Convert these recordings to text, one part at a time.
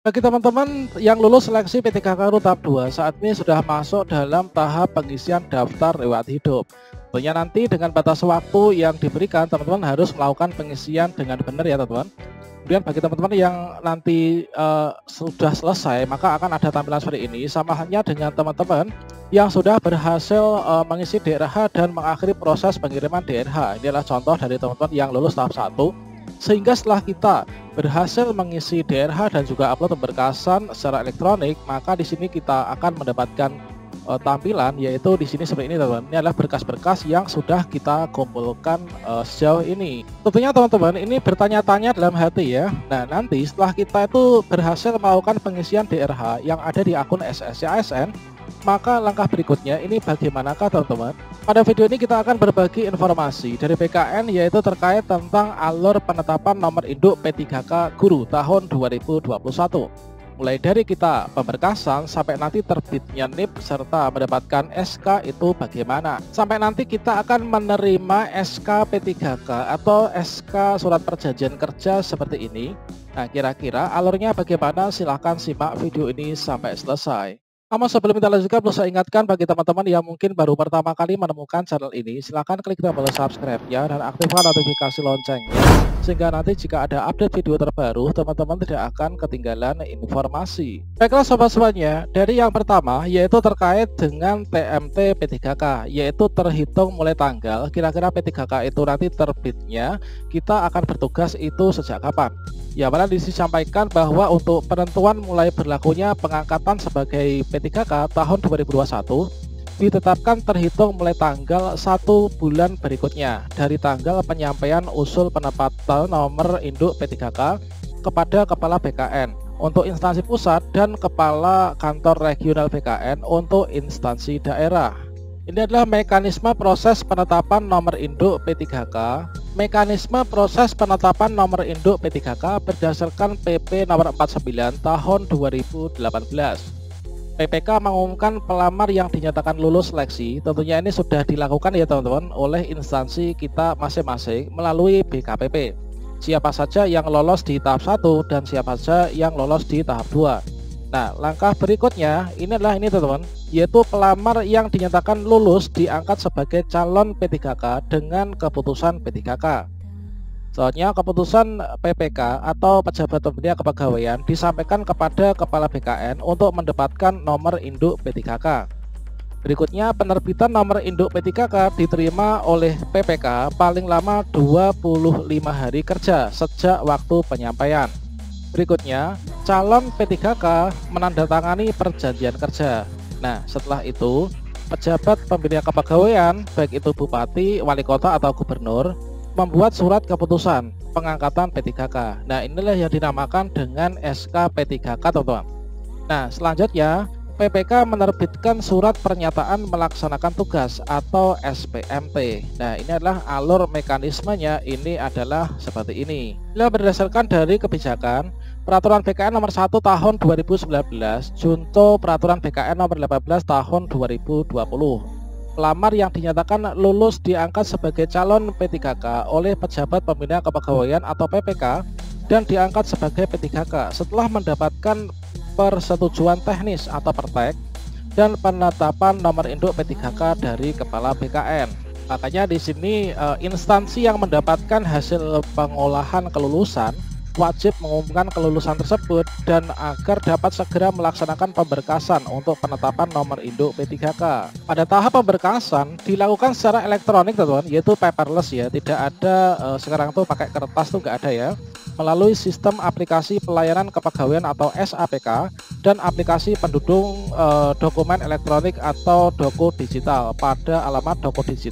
Bagi teman-teman yang lulus seleksi P3K Tahap 2, saat ini sudah masuk dalam tahap pengisian daftar riwayat hidup. Tentunya nanti dengan batas waktu yang diberikan, teman-teman harus melakukan pengisian dengan benar ya teman-teman. Kemudian bagi teman-teman yang nanti sudah selesai, maka akan ada tampilan seperti ini. Sama halnya dengan teman-teman yang sudah berhasil mengisi DRH dan mengakhiri proses pengiriman DRH. Ini adalah contoh dari teman-teman yang lulus tahap 1. Sehingga setelah kita berhasil mengisi DRH dan juga upload pemberkasan secara elektronik, maka di sini kita akan mendapatkan tampilan, yaitu di sini seperti ini teman-teman. Ini adalah berkas-berkas yang sudah kita kumpulkan sejauh ini. Tentunya teman-teman ini bertanya-tanya dalam hati ya. Nah, nanti setelah kita itu berhasil melakukan pengisian DRH yang ada di akun SSCASN, maka langkah berikutnya ini bagaimanakah teman-teman? Pada video ini kita akan berbagi informasi dari BKN, yaitu terkait tentang alur penetapan nomor induk P3K Guru tahun 2021. Mulai dari kita pemberkasan sampai nanti terbitnya NIP serta mendapatkan SK itu bagaimana. Sampai nanti kita akan menerima SK P3K atau SK Surat Perjanjian Kerja seperti ini. Nah, kira-kira alurnya bagaimana? Silahkan simak video ini sampai selesai. Namun sebelum kita lanjutkan, perlu saya ingatkan bagi teman-teman yang mungkin baru pertama kali menemukan channel ini, silahkan klik tombol subscribe-nya dan aktifkan notifikasi loncengnya, sehingga nanti jika ada update video terbaru, teman-teman tidak akan ketinggalan informasi. Baiklah sobat semuanya, dari yang pertama yaitu terkait dengan TMT P3K, yaitu terhitung mulai tanggal kira-kira P3K itu nanti terbitnya, kita akan bertugas itu sejak kapan. Ya, malah disampaikan bahwa untuk penentuan mulai berlakunya pengangkatan sebagai P3K tahun 2021 ditetapkan terhitung mulai tanggal 1 bulan berikutnya dari tanggal penyampaian usul penempatan nomor induk P3K kepada Kepala BKN untuk instansi pusat dan Kepala Kantor Regional BKN untuk instansi daerah. Ini adalah mekanisme proses penetapan nomor induk P3K. Mekanisme proses penetapan nomor induk P3K berdasarkan PP nomor 49 tahun 2018. PPK mengumumkan pelamar yang dinyatakan lulus seleksi. Tentunya ini sudah dilakukan ya teman-teman oleh instansi kita masing-masing melalui BKPP. Siapa saja yang lolos di tahap 1 dan siapa saja yang lolos di tahap 2. Nah, langkah berikutnya ini adalah ini teman-teman, yaitu pelamar yang dinyatakan lulus diangkat sebagai calon P3K dengan keputusan P3K. Soalnya keputusan PPK atau pejabat pembina kepegawaian disampaikan kepada Kepala BKN untuk mendapatkan nomor induk P3K. Berikutnya, penerbitan nomor induk P3K diterima oleh PPK paling lama 25 hari kerja sejak waktu penyampaian. Berikutnya, calon P3K menandatangani perjanjian kerja. Nah, setelah itu, pejabat pembina kepegawaian, baik itu bupati, wali kota, atau gubernur, membuat surat keputusan pengangkatan P3K. Nah, inilah yang dinamakan dengan SK P3K, teman-teman. Nah, selanjutnya, PPK menerbitkan surat pernyataan melaksanakan tugas atau SPMT. Nah, ini adalah alur mekanismenya, ini adalah seperti ini. Bila berdasarkan dari kebijakan Peraturan BKN nomor 1 tahun 2019 junto Peraturan BKN nomor 18 tahun 2020. Pelamar yang dinyatakan lulus diangkat sebagai calon P3K oleh pejabat pembina kepegawaian atau PPK dan diangkat sebagai P3K setelah mendapatkan persetujuan teknis atau pertek dan penetapan nomor induk P3K dari Kepala BKN. Makanya di sini instansi yang mendapatkan hasil pengolahan kelulusan wajib mengumumkan kelulusan tersebut dan agar dapat segera melaksanakan pemberkasan untuk penetapan nomor induk P3K. Pada tahap pemberkasan dilakukan secara elektronik teman-teman, yaitu paperless ya, tidak ada sekarang tuh pakai kertas tuh nggak ada ya, melalui sistem aplikasi pelayanan kepegawaian atau SAPK dan aplikasi penduduk dokumen elektronik atau Doku Digital pada alamat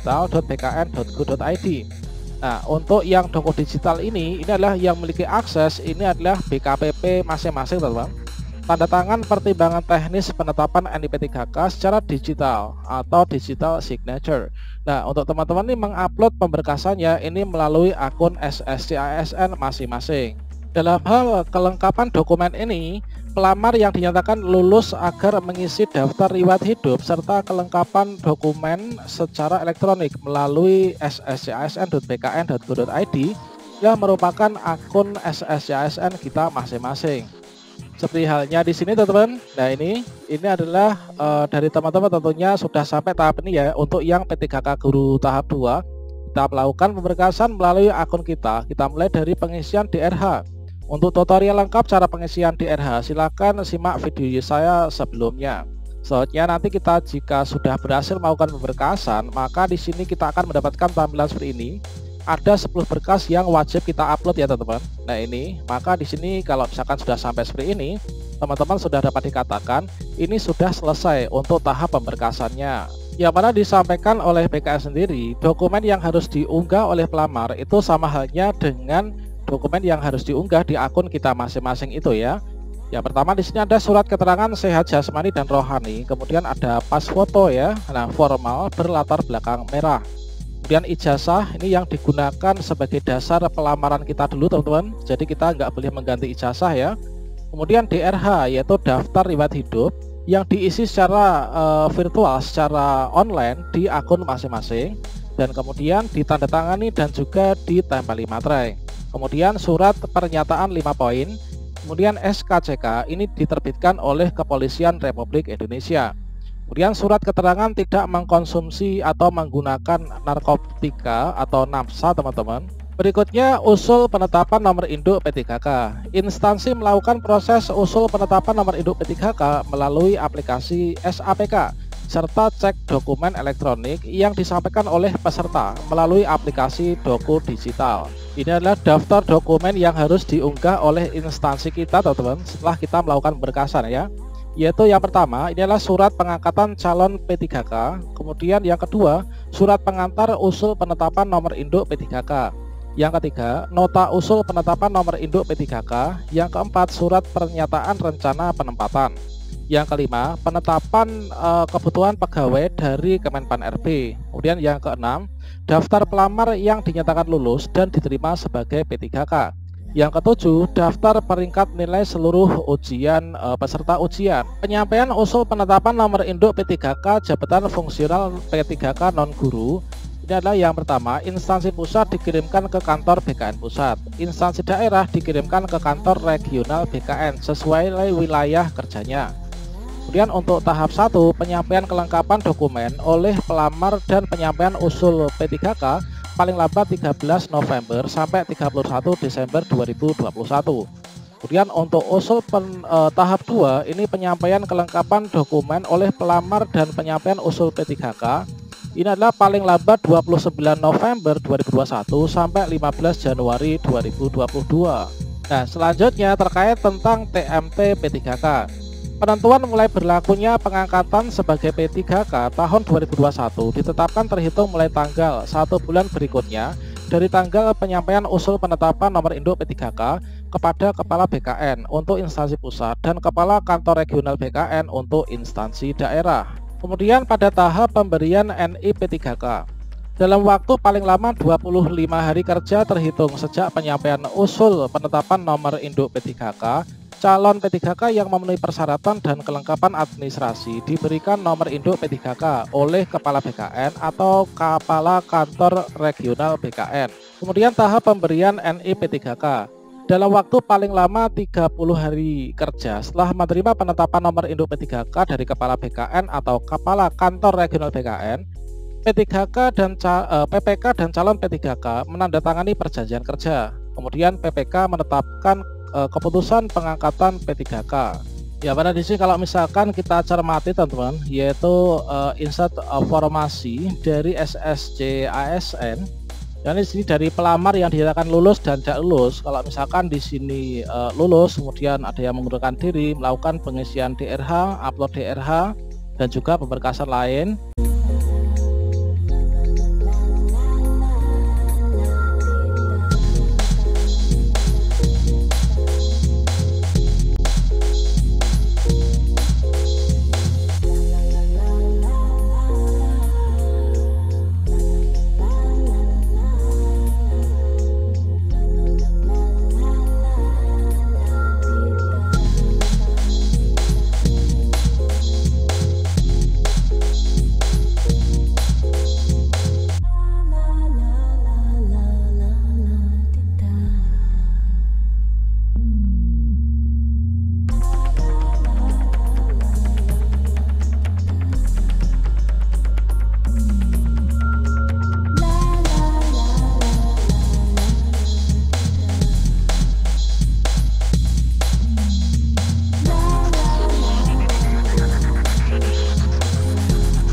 dokudigital.bkn.go.id. Nah, untuk yang Doku Digital ini adalah yang memiliki akses, ini adalah BKPP masing-masing teman-teman. Tanda tangan pertimbangan teknis penetapan NIP P3K secara digital atau digital signature. Nah, untuk teman-teman ini mengupload pemberkasannya ini melalui akun SSCASN masing-masing. Dalam hal kelengkapan dokumen ini, pelamar yang dinyatakan lulus agar mengisi daftar riwayat hidup serta kelengkapan dokumen secara elektronik melalui sscsn.bkn.go.id yang merupakan akun SSCASN kita masing-masing. Seperti halnya di sini teman-teman. Nah ini adalah dari teman-teman tentunya sudah sampai tahap ini ya. Untuk yang P3K Guru tahap 2, kita melakukan pemberkasan melalui akun kita. Kita mulai dari pengisian DRH. Untuk tutorial lengkap cara pengisian DRH, silakan simak video saya sebelumnya. Selanjutnya nanti kita jika sudah berhasil melakukan pemberkasan, maka di sini kita akan mendapatkan tampilan seperti ini. Ada 10 berkas yang wajib kita upload ya teman-teman. Nah ini, maka di sini kalau misalkan sudah sampai seperti ini, teman-teman sudah dapat dikatakan ini sudah selesai untuk tahap pemberkasannya. Yang mana disampaikan oleh BKN sendiri, dokumen yang harus diunggah oleh pelamar itu sama halnya dengan dokumen yang harus diunggah di akun kita masing-masing itu ya. Yang pertama di sini ada surat keterangan sehat jasmani dan rohani, kemudian ada pas foto ya, nah formal berlatar belakang merah. Kemudian ijazah ini yang digunakan sebagai dasar pelamaran kita dulu teman-teman. Jadi kita nggak boleh mengganti ijazah ya. Kemudian DRH yaitu daftar riwayat hidup yang diisi secara virtual, secara online di akun masing-masing. Dan kemudian ditandatangani dan juga ditempeli materai. Kemudian surat pernyataan 5 poin. Kemudian SKCK ini diterbitkan oleh Kepolisian Republik Indonesia. Kemudian surat keterangan tidak mengkonsumsi atau menggunakan narkotika atau NAPSA teman-teman. Berikutnya usul penetapan nomor induk P3K. Instansi melakukan proses usul penetapan nomor induk P3K melalui aplikasi SAPK serta cek dokumen elektronik yang disampaikan oleh peserta melalui aplikasi Doku Digital. Ini adalah daftar dokumen yang harus diunggah oleh instansi kita teman-teman setelah kita melakukan pemberkasan ya. Yaitu yang pertama ini adalah surat pengangkatan calon P3K. Kemudian yang kedua surat pengantar usul penetapan nomor induk P3K. Yang ketiga nota usul penetapan nomor induk P3K. Yang keempat surat pernyataan rencana penempatan. Yang kelima penetapan kebutuhan pegawai dari Kemenpan RB. Kemudian yang keenam daftar pelamar yang dinyatakan lulus dan diterima sebagai P3K. Yang ketujuh, daftar peringkat nilai seluruh ujian peserta ujian. Penyampaian usul penetapan nomor induk P3K jabatan fungsional P3K non guru. Ini adalah yang pertama, instansi pusat dikirimkan ke kantor BKN pusat. Instansi daerah dikirimkan ke kantor regional BKN sesuai wilayah kerjanya. Kemudian untuk tahap 1, penyampaian kelengkapan dokumen oleh pelamar dan penyampaian usul P3K paling lambat 13 November sampai 31 Desember 2021. Kemudian untuk usul tahap 2 ini penyampaian kelengkapan dokumen oleh pelamar dan penyampaian usul P3K ini adalah paling lambat 29 November 2021 sampai 15 Januari 2022. Nah selanjutnya terkait tentang TMT P3K. Penentuan mulai berlakunya pengangkatan sebagai P3K tahun 2021 ditetapkan terhitung mulai tanggal 1 bulan berikutnya dari tanggal penyampaian usul penetapan nomor induk P3K kepada Kepala BKN untuk instansi pusat dan Kepala Kantor Regional BKN untuk instansi daerah. Kemudian pada tahap pemberian NI P3K dalam waktu paling lama 25 hari kerja terhitung sejak penyampaian usul penetapan nomor induk P3K, calon P3K yang memenuhi persyaratan dan kelengkapan administrasi diberikan nomor induk P3K oleh Kepala BKN atau Kepala Kantor Regional BKN. Kemudian tahap pemberian NI P3K dalam waktu paling lama 30 hari kerja setelah menerima penetapan nomor induk P3K dari Kepala BKN atau Kepala Kantor Regional BKN, P3K dan PPK dan calon P3K menandatangani perjanjian kerja. Kemudian PPK menetapkan keputusan pengangkatan P3K. Ya pada di sini kalau misalkan kita cermati teman-teman, yaitu insert formasi dari SSC ASN. Dan di sini dari pelamar yang dinyatakan lulus dan tidak lulus. Kalau misalkan di sini lulus, kemudian ada yang mengundurkan diri, melakukan pengisian DRH, upload DRH, dan juga pemberkasan lain.